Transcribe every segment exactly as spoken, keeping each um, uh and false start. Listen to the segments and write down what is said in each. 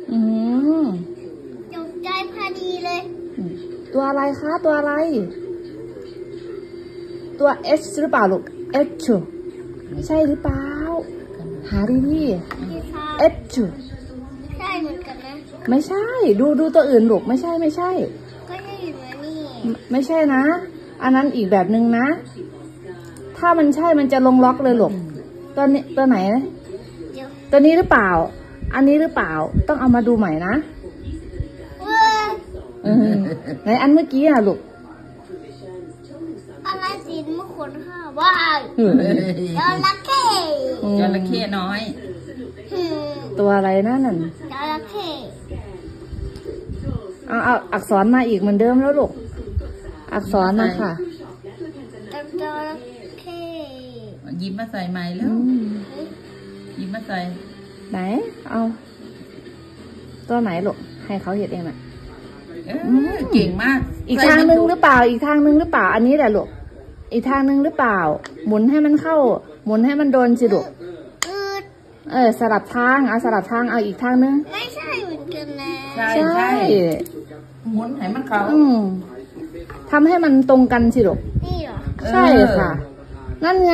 อืมจบใจพอดีเลยตัวอะไรคะตัวอะไรตัว H หรือเปล่าลูก H ใช่หรือเปล่าหาดีดี H ใช่เหมือนกันนะไม่ใช่ดูดูตัวอื่นลูกไม่ใช่ไม่ใช่ก็ใช่อยู่นะนี่ไม่ใช่นะอันนั้นอีกแบบหนึ่งนะถ้ามันใช่มันจะลงล็อกเลยลูกตัวนี้ตัวไหนตัวนี้หรือเปล่าอันนี้หรือเปล่าต้องเอามาดูใหม่นะไหนอันเมื่อกี้อ่ะลูกอะไรสีมะขนข้าวว้าวจระเข้จระเข้น้อยตัวอะไรนั่นน่ะจระเข้เอาเอาอักษรมาอีกเหมือนเดิมแล้วลูกอักษรนะค่ะจระเข้ยิ้มมาใส่ไม้แล้วยิ้มมาใส่ไหนเอาตัวไหนลูกให้เขาเห็นเองน่ะเก่งมากอีกทางนึงหรือเปล่าอีกทางนึงหรือเปล่าอันนี้แหละลูกอีกทางนึงหรือเปล่าหมุนให้มันเข้าหมุนให้มันโดนสิลูกเออสลับทางเอาสลับทางเอาอีกทางนึงไม่ใช่เหมือนกันนะใช่ใช่หมุนให้มันเข้าอืมทำให้มันตรงกันสิลูกนี่เหรอใช่ค่ะนั่นไง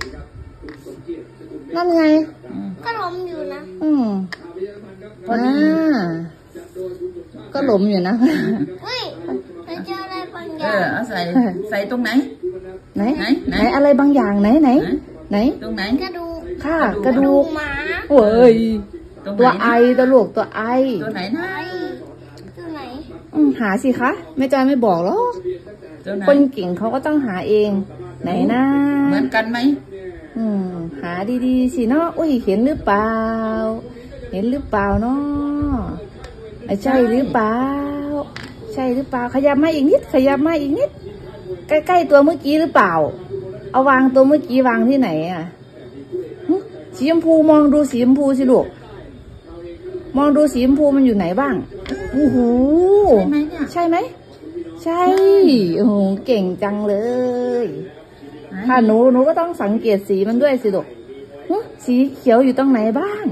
นั่นไงก็ล้มอยู่นะอืมอ่าก็หลมอยู่นะเฮ้ยไปเจออะไรบางอย่างเออเอาใส่ใส่ตรงไหนไหนไหนอะไรบางอย่างไหนไหนไหนตรงไหนกระดูกค่ะกระดูกหมาโอ้ยตัวไอตัวลูกตัวไอตัวไหนนะตัวไหนหาสิคะแม่จอยไม่บอกหรอกคนเก่งเขาก็ต้องหาเองไหนนะเหมือนกันไหมอืมหาดีๆสิเนาะอุ้ยเห็นหรือเปล่าเห็นหรือเปล่าเนาะใช่หรือเปล่าใช่หรือเปล่าขยับมาอีกนิดขยับมาอีกนิดใกล้ๆตัวเมื่อกี้หรือเปล่าเอาวางตัวเมื่อกี้วางที่ไหนอ่ะสีชมพูมองดูสีชมพูสิลูกมองดูสีชมพูมันอยู่ไหนบ้างโอ้โหใช่ไหมใช่โอ้โหเก่งจังเลยถ้าหนูหนูก็ต้องสังเกตสีมันด้วยสิลูกสีเขียวอยู่ตรงไหนบ้าง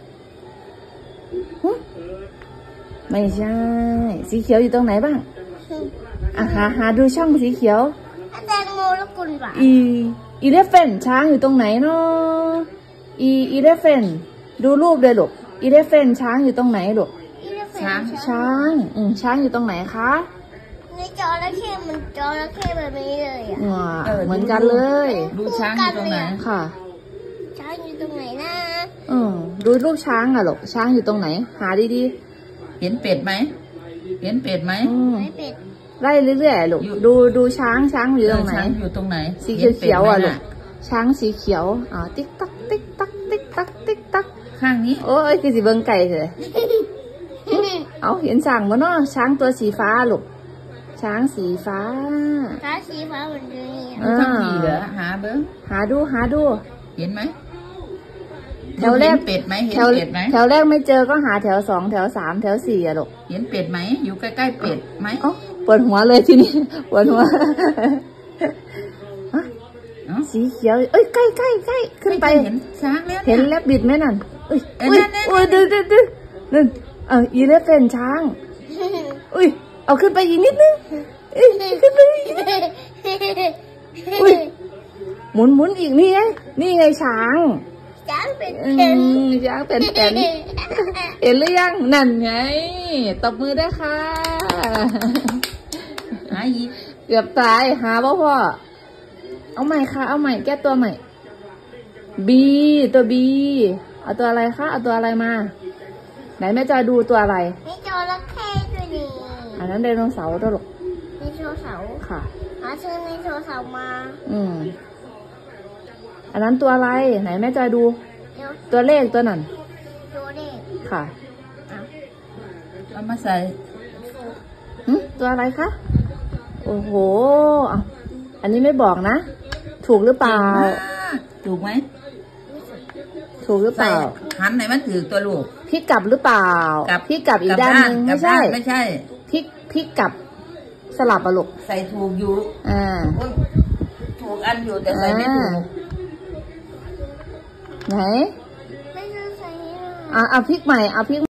ไม่ใช่สีเขียวอยู่ตรงไหนบ้างอ่ะหาหาดูช่องสีเขียวแตงโมแล้วกุนหวานอีอีเลฟเฟนช้างอยู่ตรงไหนเนาะอีอีเลฟเฟนดูรูปเลยลูกอีเลฟเฟนช้างอยู่ตรงไหนลูกช้างช้างอืมช้างอยู่ตรงไหนคะในจระเข้มันจระเข้แบบนี้เลยอ่ะเหมือนกันเลยดูช้างอยู่ตรงไหนค่ะช้างอยู่ตรงไหนนะอืมดูรูปช้างอ่ะลูกช้างอยู่ตรงไหนหาดีๆเห็นเป็ดไหมเห็นเป็ดไหมไม่เป็ดไล่เรื่อยๆลูกดูดูช้างช้างอยู่ตรงไหนอยู่ตรงไหนสีเขียวๆอ่ะลูกช้างสีเขียวอ่าติ๊กตักติ๊กตักติ๊กตักติ๊กตักข้างนี้โอ้ยคือสีเบิ้งไก่เลยเอาเห็นช้างมั้งเนาะช้างตัวสีฟ้าลูกช้างสีฟ้าช้างสีฟ้าเหมือนเดิมอ่าเหรอหาเบิ้งหาดูหาดูเห็นไหมแถวแรกเป็ดไหมเห็นเป็ดไหมแถวแรกไม่เจอก็หาแถวสองแถวสามแถวสี่อะลูกเห็นเป็ดไหมอยู่ใกล้ๆเป็ดไหมปวดหัวเลยทีนี้ปวดหัวสีเขียวเอ้ยใกล้ใกล้ใกล้ขึ้นไปเห็นช้างแล้วเห็นแลบบิดไหมนั่นอุ้ยอุ้ยอุ้ยดูดูดูนั่นเอออีเลฟเฟนช้างอุ้ยเอาขึ้นไปอีกนิดนึงขึ้นไปอุ้ยหมุนหมุนอีกนี่ไงนี่ไงช้างช้างเป็นเป็นช้างเป็นเป็นเห็นหรือยังนั่นไงตบมือได้ค่ะหาอีกเกือบตายหาพ่อพ่อเอาใหม่ค่ะเอาใหม่แก้ตัวใหม่บีตัวบีเอาตัวอะไรคะเอาตัวอะไรมาไหนแม่จอยดูตัวอะไรนี่จระเข้ตัวนี้อันนั้นไดโนเสาร์ตัวหรอกไดโนเสาร์ค่ะหาซื้อไดโนเสาร์มาอืมอันนั้นตัวอะไรไหนแม่จอยดูตัวเลขตัวนั้นตัวเลขค่ะเอามาใส่ตัวอะไรคะโอ้โหอันนี้ไม่บอกนะถูกหรือเปล่าถูกไหมถูกหรือเปล่าหันไหนมันถือตัวลูกพลิกกลับหรือเปล่าพลิกกลับอีกด้านหนึ่งไม่ใช่ไม่ใช่พลิกพลิกกลับสลับอะลูกใส่ถูกอยู่อ่าถูกอันอยู่แต่ใส่ไม่ถูกไหนไม่ใช่ใส่อ่ะเอาพลิกใหม่เอาพลิก